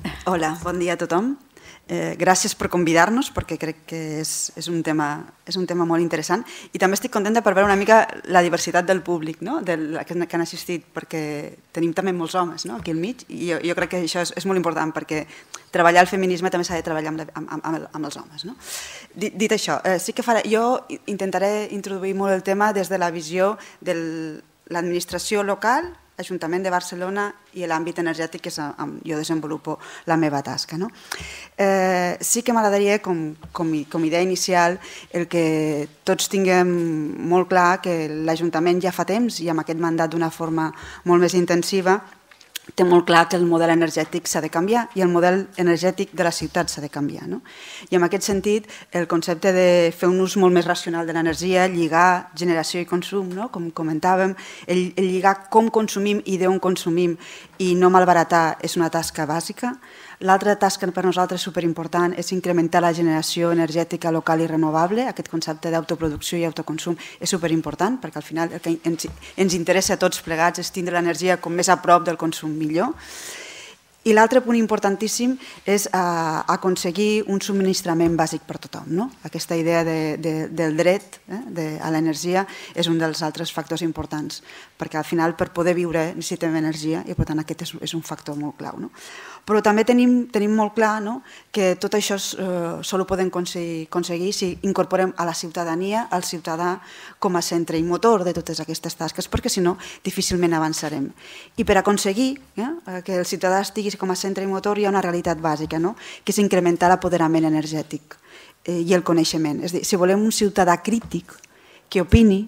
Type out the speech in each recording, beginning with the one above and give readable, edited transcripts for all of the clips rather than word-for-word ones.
Hola, bon dia a tothom. Gràcies per convidar-nos, perquè crec que és un tema molt interessant. I també estic contenta per veure una mica la diversitat del públic, no? Que han assistit, perquè tenim també molts homes, no? Aquí al mig, i jo crec que això és molt important, perquè treballar el feminisme també s'ha de treballar amb els homes. No? Dit això, sí que jo intentaré introduir molt el tema des de la visió de l'administració local, Ajuntament de Barcelona i l'àmbit energètic que és on jo desenvolupo la meva tasca. No? Sí que m'agradaria, com a idea inicial, el que tots tinguem molt clar que l'Ajuntament ja fa temps i amb aquest mandat d'una forma molt més intensiva té molt clar que el model energètic s'ha de canviar i el model energètic de la ciutat s'ha de canviar. No? I en aquest sentit, el concepte de fer un ús molt més racional de l'energia, lligar generació i consum, no? Com comentàvem, el lligar com consumim i d'on consumim i no malbaratar és una tasca bàsica. L'altra tasca per nosaltres superimportant és incrementar la generació energètica local i renovable. Aquest concepte d'autoproducció i autoconsum és superimportant perquè al final el que ens interessa a tots plegats és tindre l'energia com més a prop del consum millor. I l'altre punt importantíssim és aconseguir un subministrament bàsic per tothom. No? Aquesta idea del dret a l'energia és un dels altres factors importants, perquè al final per poder viure necessitem energia i per tant aquest és un factor molt clau. No? Però també tenim molt clar que tot això sol ho podem aconseguir si incorporem a la ciutadania, al ciutadà com a centre i motor de totes aquestes tasques, perquè si no difícilment avançarem. I per aconseguir que el ciutadà estigui com a centre i motor hi ha una realitat bàsica, que és incrementar l'apoderament energètic i el coneixement. És a dir, si volem un ciutadà crític que opini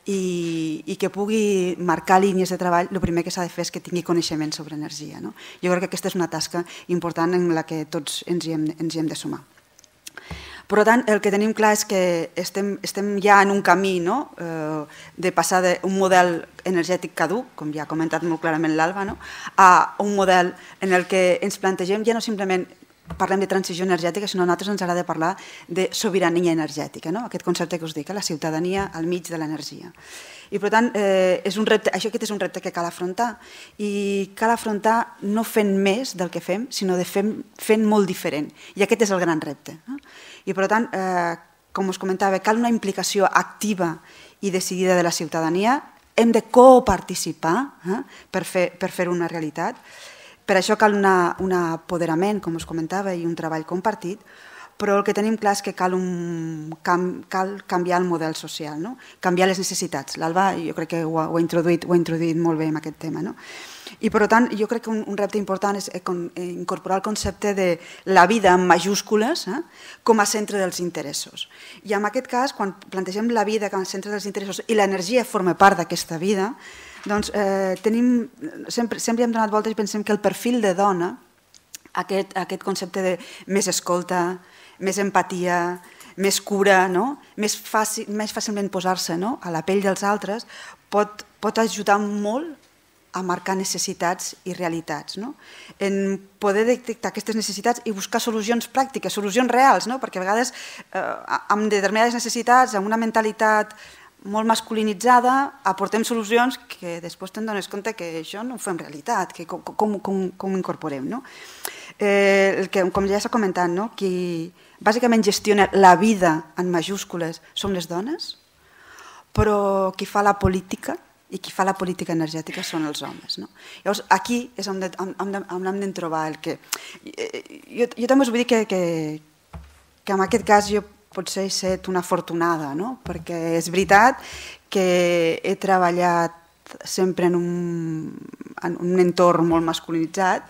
i que pugui marcar línies de treball, el primer que s'ha de fer és que tingui coneixement sobre energia. Jo crec que aquesta és una tasca important en la que tots ens hi hem de sumar. Per tant, el que tenim clar és que estem ja en un camí de passar d'un model energètic caduc, com ja ha comentat molt clarament l'Alba, a un model en el que ens plantegem ja no simplement parlem de transició energètica, sinó a nosaltres ens agrada parlar de sobirania energètica, aquest concepte que us dic, la ciutadania al mig de l'energia. I per tant, aquest és un repte que cal afrontar i cal afrontar no fent més del que fem, sinó fent molt diferent. I aquest és el gran repte. I per tant, com us comentava, cal una implicació activa i decidida de la ciutadania, hem de coparticipar per fer una realitat. Per això cal un apoderament, com us comentava, i un treball compartit, però el que tenim clar és que cal canviar el model social, canviar les necessitats. L'Alba jo crec que ho ha introduït molt bé en aquest tema. I per tant, jo crec que un repte important és incorporar el concepte de la vida en majúscules com a centre dels interessos. I en aquest cas, quan plantegem la vida com a centre dels interessos i l'energia forma part d'aquesta vida, doncs sempre hem donat voltes i pensem que el perfil de dona, aquest concepte de més escolta, més empatia, més cura, més fàcilment posar-se a la pell dels altres, pot ajudar molt a marcar necessitats i realitats. En poder detectar aquestes necessitats i buscar solucions pràctiques, solucions reals, perquè a vegades amb determinades necessitats, amb una mentalitat molt masculinitzada, aportem solucions que després te'n dones compte que això no ho fem realitat, com ho incorporem. Com ja s'ha comentat, qui bàsicament gestiona la vida en majúscules són les dones, però qui fa la política i qui fa la política energètica són els homes. Llavors, aquí és on hem de trobar el que... Jo també us vull dir que en aquest cas jo potser he estat una afortunada, perquè és veritat que he treballat sempre en un entorn molt masculinitzat,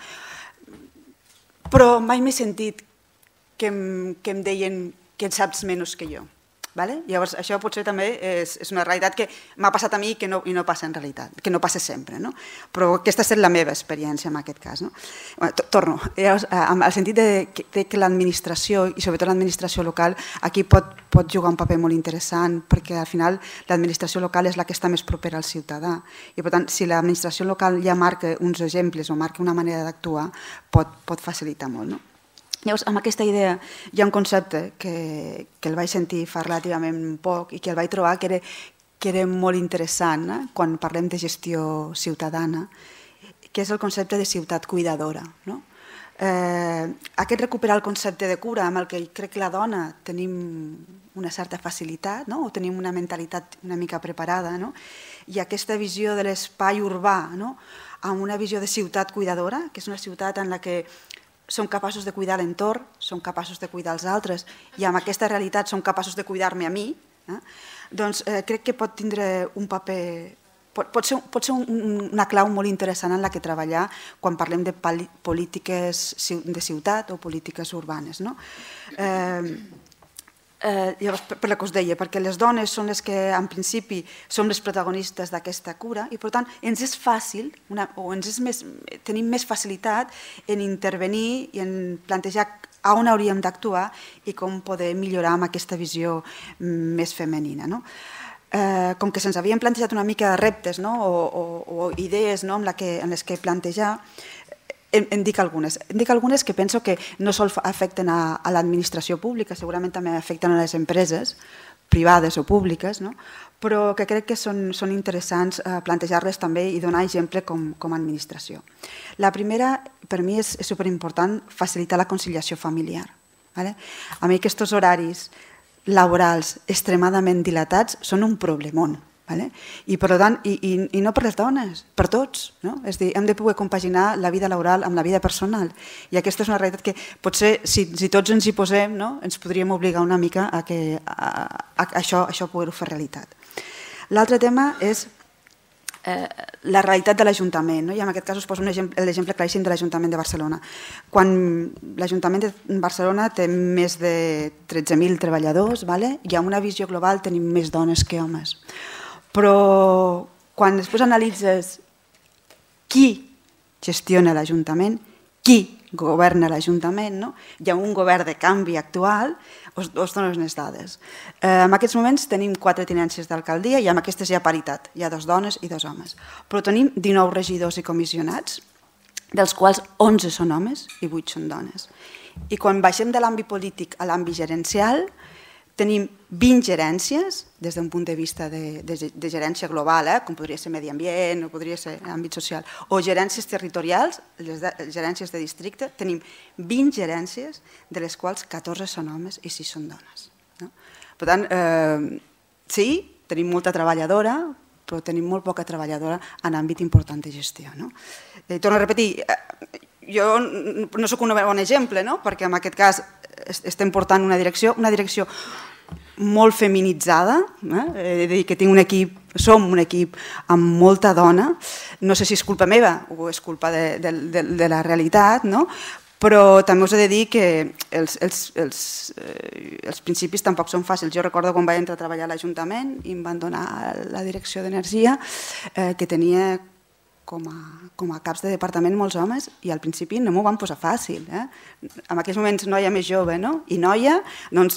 però mai m'he sentit que em deien que en saps menys que jo. Llavors, això potser també és una realitat que m'ha passat a mi i no passa en realitat, que no passa sempre. Però aquesta ha estat la meva experiència en aquest cas. Torno. En el sentit que l'administració, i sobretot l'administració local, aquí pot jugar un paper molt interessant, perquè al final l'administració local és la que està més propera al ciutadà. I per tant, si l'administració local ja marca uns exemples o marca una manera d'actuar, pot facilitar molt. Llavors, amb aquesta idea hi ha un concepte que el vaig sentir fa relativament poc i que el vaig trobar que era molt interessant quan parlem de gestió ciutadana, que és el concepte de ciutat cuidadora. Aquest recuperar el concepte de cura amb el que crec que la dona tenim una certa facilitat, o tenim una mentalitat una mica preparada, i aquesta visió de l'espai urbà amb una visió de ciutat cuidadora, que és una ciutat en la que som capaços de cuidar l'entorn, som capaços de cuidar els altres i amb aquesta realitat som capaços de cuidar-me a mi, doncs crec que pot tindre un paper, pot ser una clau molt interessant en la que treballar quan parlem de polítiques de ciutat o polítiques urbanes. Llavors, per la que us deia, perquè les dones són les que en principi som les protagonistes d'aquesta cura i per tant ens és fàcil o tenim més facilitat en intervenir i en plantejar on hauríem d'actuar i com poder millorar amb aquesta visió més femenina. Com que se'ns havien plantejat una mica reptes o idees en les que plantejar, en dic algunes que penso que no sols afecten a l'administració pública, segurament també afecten a les empreses privades o públiques, però que crec que són interessants plantejar-les també i donar exemple com a administració. La primera, per mi, és superimportant facilitar la conciliació familiar. A mi aquests horaris laborals extremadament dilatats són un problemón. I per tant, i no per les dones, per tots. És a dir, hem de poder compaginar la vida laboral amb la vida personal. I aquesta és una realitat que potser, si tots ens hi posem, ens podríem obligar una mica a això poder-ho fer realitat. L'altre tema és la realitat de l'Ajuntament, i en aquest cas us poso l'exemple claríssim de l'Ajuntament de Barcelona. Quan l'Ajuntament de Barcelona té més de 13.000 treballadors i amb una visió global tenim més dones que homes. Però quan després analitzes qui gestiona l'Ajuntament, qui governa l'Ajuntament, hi ha un govern de canvi actual, us dono unes dades. En aquests moments tenim 4 tinències d'alcaldia i amb aquestes hi ha paritat, hi ha 2 dones i 2 homes. Però tenim 19 regidors i comissionats, dels quals 11 són homes i 8 són dones. I quan baixem de l'àmbit polític a l'àmbit gerencial, tenim 20 gerències, des d'un punt de vista de gerència global, com podria ser medi ambient o podria ser àmbit social, o gerències territorials, les gerències de districte, tenim 20 gerències, de les quals 14 són homes i 6 són dones. Per tant, sí, tenim molta treballadora, però tenim molt poca treballadora en àmbit important de gestió. Torno a repetir, jo no soc un bon exemple, perquè en aquest cas estem portant una direcció molt feminitzada, que tinc un equip, som un equip amb molta dona, no sé si és culpa meva o és culpa de la realitat, però també us he de dir que els principis tampoc són fàcils. Jo recordo quan vaig entrar a treballar a l'Ajuntament i em van donar la direcció d'Energia, que tenia com a caps de departament molts homes i al principi no m'ho van posar fàcil. En aquells moments noia més jove i noia, doncs,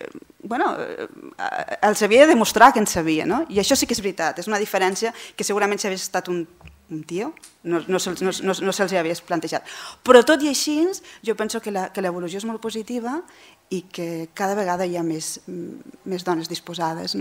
els havia de demostrar que en sabia. I això sí que és veritat, és una diferència que segurament si hagués estat un tio no se'ls hagués plantejat. Però tot i així, jo penso que l'evolució és molt positiva i que cada vegada hi ha més dones disposades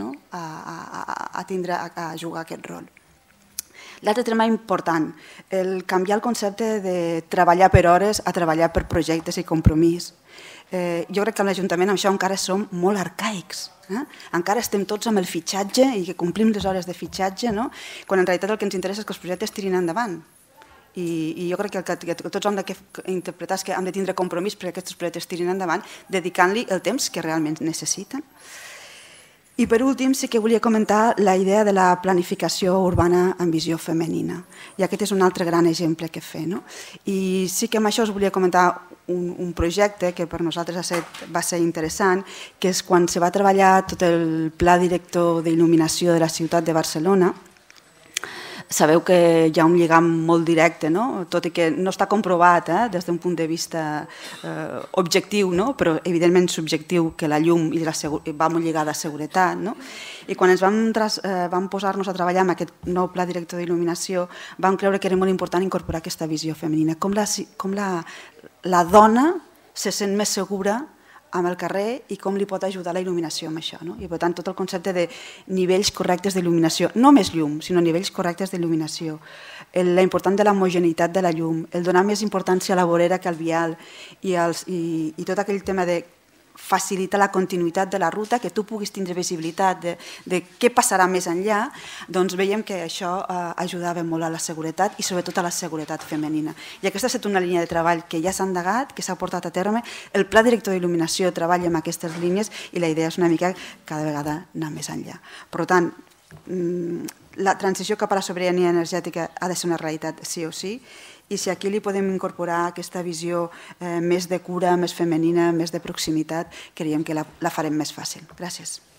a jugar aquest rol. L'altre tema important, el canviar el concepte de treballar per hores a treballar per projectes i compromís. Jo crec que a l'Ajuntament amb això encara som molt arcaics. Encara estem tots amb el fitxatge i que complim les hores de fitxatge, quan en realitat el que ens interessa és que els projectes tirin endavant. I jo crec que tots hem d'interpretar que hem de tindre compromís perquè aquests projectes tirin endavant, dedicant-li el temps que realment necessiten. I per últim sí que volia comentar la idea de la planificació urbana amb visió femenina. I aquest és un altre gran exemple que fer. I sí que amb això us volia comentar un projecte que per nosaltres va ser interessant, que és quan se va treballar tot el pla director d'il·luminació de la ciutat de Barcelona. Sabeu que hi ha un lligam molt directe, tot i que no està comprovat des d'un punt de vista objectiu, però evidentment subjectiu, que la llum va molt lligada a seguretat. I quan ens vam posar-nos a treballar amb aquest nou pla director d'il·luminació, vam creure que era molt important incorporar aquesta visió femenina, com la dona se sent més segura amb el carrer i com li pot ajudar la il·luminació amb això. I per tant, tot el concepte de nivells correctes d'il·luminació, no més llum, sinó nivells correctes d'il·luminació, la importància de l'homogeneïtat de la llum, el donar més importància a la vorera que al vial i tot aquell tema de facilitar la continuïtat de la ruta, que tu puguis tindre visibilitat de què passarà més enllà, doncs veiem que això ajudava molt a la seguretat i sobretot a la seguretat femenina. I aquesta ha estat una línia de treball que ja s'ha endegat, que s'ha portat a terme. El Pla Director d'Il·luminació treballa amb aquestes línies i la idea és una mica cada vegada anar més enllà. Per tant, la transició cap a la sobirania energètica ha de ser una realitat sí o sí, i si aquí li podem incorporar aquesta visió més de cura, més femenina, més de proximitat, creiem que la farem més fàcil. Gràcies.